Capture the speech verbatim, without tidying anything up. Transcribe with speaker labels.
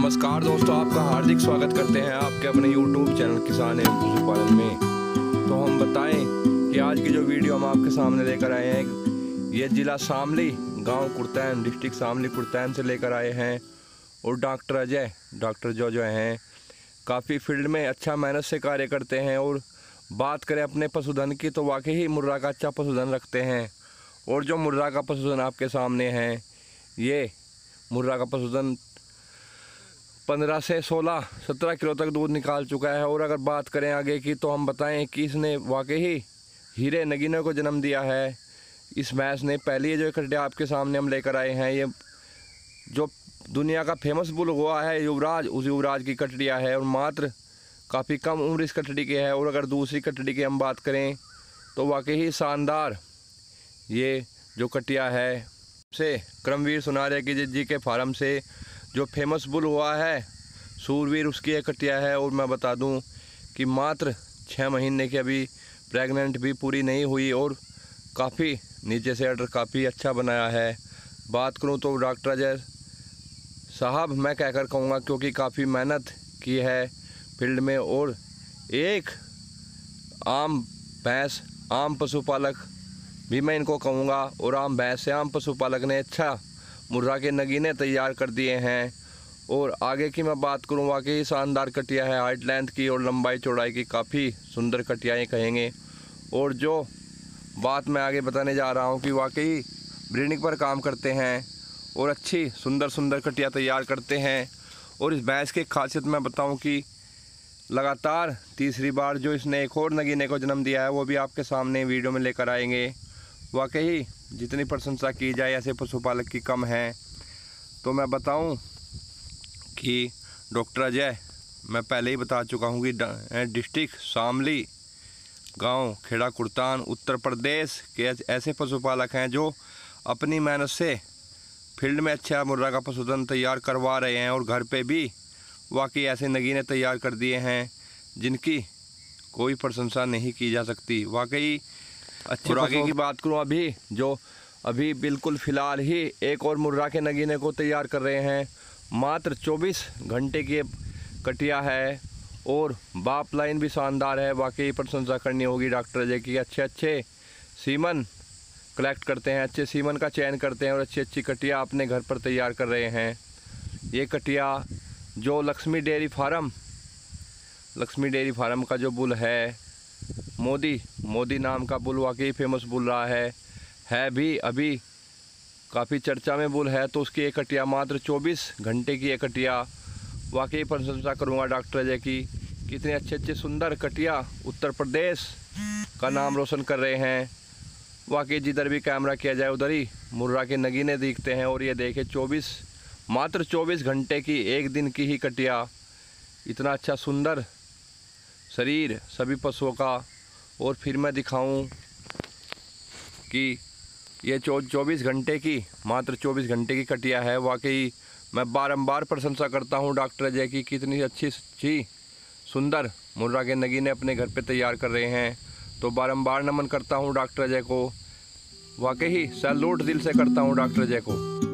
Speaker 1: नमस्कार दोस्तों, आपका हार्दिक स्वागत करते हैं आपके अपने यूट्यूब चैनल किसान एवं पशुपालन में। तो हम बताएं कि आज की जो वीडियो हम आपके सामने लेकर आए हैं, ये ज़िला शामली, गांव कुर्तैन, डिस्ट्रिक्ट शामली कुर्तैन से लेकर आए हैं। और डॉक्टर अजय डॉक्टर जो जो हैं काफ़ी फील्ड में अच्छा मेहनत से कार्य करते हैं। और बात करें अपने पशुधन की तो वाकई ही मुर्रा का अच्छा पशुधन रखते हैं। और जो मुर्रा का पशुधन आपके सामने है, ये मुर्रा का पशुधन पंद्रह से सोलह सत्रह किलो तक दूध निकाल चुका है। और अगर बात करें आगे की तो हम बताएं कि इसने वाकई ही हीरे नगीने को जन्म दिया है। इस भैंस ने पहली जो कटिया आपके सामने हम लेकर आए हैं, ये जो दुनिया का फेमस बुल हुआ है युवराज, उस युवराज की कटड़िया है। और मात्र काफ़ी कम उम्र इस कटड़ी की है। और अगर दूसरी कटड़ी की हम बात करें तो वाकई ही शानदार ये जो कटिया है से क्रमवीर सुनारे की जी के फार्म से जो फेमस बुल हुआ है सूरवीर, उसकी एक कटिया है। और मैं बता दूं कि मात्र छः महीने की अभी प्रेग्नेंट भी पूरी नहीं हुई और काफ़ी नीचे से ऑर्डर काफ़ी अच्छा बनाया है। बात करूं तो डॉक्टर अजय साहब मैं कहकर कहूँगा, क्योंकि काफ़ी मेहनत की है फील्ड में। और एक आम भैंस आम पशुपालक भी मैं इनको कहूँगा, और आम भैंस से आम पशुपालक ने अच्छा मुर्रा के नगीने तैयार कर दिए हैं। और आगे की मैं बात करूँ, वाकई शानदार कटिया है, हाइट लेंथ की और लंबाई चौड़ाई की काफ़ी सुंदर कटियाएँ कहेंगे। और जो बात मैं आगे बताने जा रहा हूँ कि वाकई ब्रीडिंग पर काम करते हैं और अच्छी सुंदर सुंदर कटिया तैयार करते हैं। और इस भैंस की खासियत मैं बताऊँ कि लगातार तीसरी बार जो इसने एक और नगीने को जन्म दिया है, वो भी आपके सामने वीडियो में लेकर आएंगे। वाकई जितनी प्रशंसा की जाए ऐसे पशुपालक की कम है। तो मैं बताऊं कि डॉक्टर अजय, मैं पहले ही बता चुका हूं कि डिस्ट्रिक्ट शामली, गांव खेड़ा कुर्तान, उत्तर प्रदेश के ऐसे पशुपालक हैं जो अपनी मेहनत से फील्ड में अच्छा मुर्रा का पशुधन तैयार करवा रहे हैं। और घर पे भी वाकई ऐसे नगीने तैयार कर दिए हैं जिनकी कोई प्रशंसा नहीं की जा सकती। वाकई अच्छे। और आगे की बात करूं, अभी जो अभी बिल्कुल फ़िलहाल ही एक और मुर्रा के नगीने को तैयार कर रहे हैं। मात्र चौबीस घंटे की कटिया है और बाप लाइन भी शानदार है। वाकई प्रशंसा करनी होगी डॉक्टर अजय की। अच्छे अच्छे सीमन कलेक्ट करते हैं, अच्छे सीमन का चयन करते हैं और अच्छी अच्छी कटिया अपने घर पर तैयार कर रहे हैं। ये कटिया जो Lakshmi dairy farm Lakshmi dairy farm का जो बुल है, मोदी मोदी नाम का बुल वाकई फेमस बुल रहा है है भी अभी काफ़ी चर्चा में बुल है। तो उसकी एक कटिया मात्र चौबीस घंटे की एक कटिया, वाकई प्रशंसा करूंगा डॉक्टर अजय की। कितने अच्छे अच्छे सुंदर कटिया उत्तर प्रदेश का नाम रोशन कर रहे हैं। वाकई जिधर भी कैमरा किया जाए उधर ही मुर्रा के नगीने दिखते हैं। और ये देखे चौबीस मात्र चौबीस घंटे की एक दिन की ही कटिया, इतना अच्छा सुंदर शरीर सभी पशुओं का। और फिर मैं दिखाऊं कि ये चौ चौबीस घंटे की मात्र चौबीस घंटे की कटिया है। वाकई मैं बारंबार प्रशंसा करता हूं डॉक्टर अजय की, कितनी अच्छी अच्छी सुंदर मुर्रा के नगीने अपने घर पे तैयार कर रहे हैं। तो बारंबार नमन करता हूं डॉक्टर अजय को, वाकई सैल्यूट दिल से करता हूं डॉक्टर अजय को।